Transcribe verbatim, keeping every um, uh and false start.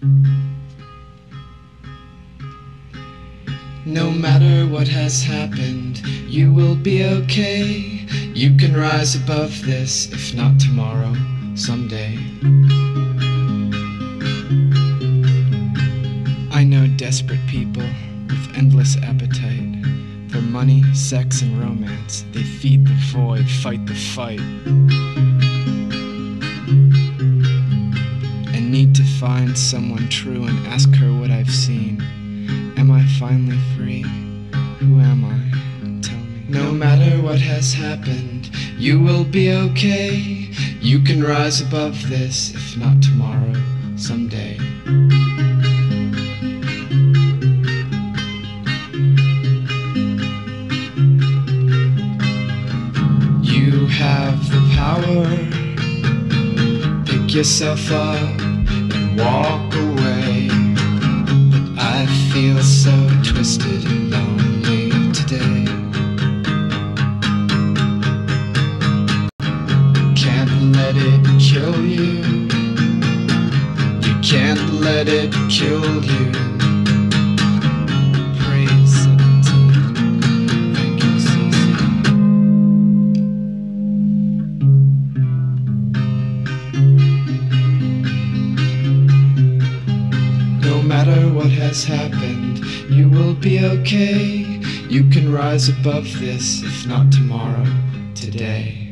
No matter what has happened, you will be okay. You can rise above this, if not tomorrow, someday. I know desperate people with endless appetite for money, sex, and romance. They feed the void, fight the fight, and need to find someone true and ask her what I've seen. Am I finally free? Who am I? Tell me. No matter what has happened, you will be okay. You can rise above this, if not tomorrow, someday. You have the power. Pick yourself up and walk away. I feel so twisted and lonely today. Can't let it kill you. You can't let it kill you. Praise seventeen. Thank you, Cece. No matter what has happened, you will be okay. You can rise above this, if not tomorrow, today.